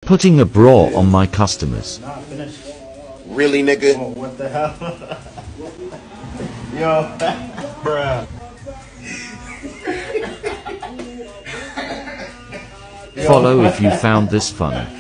putting a bra on my customers. Really, nigga? Oh, what the hell? Yo, bruh. Follow if you found this funny.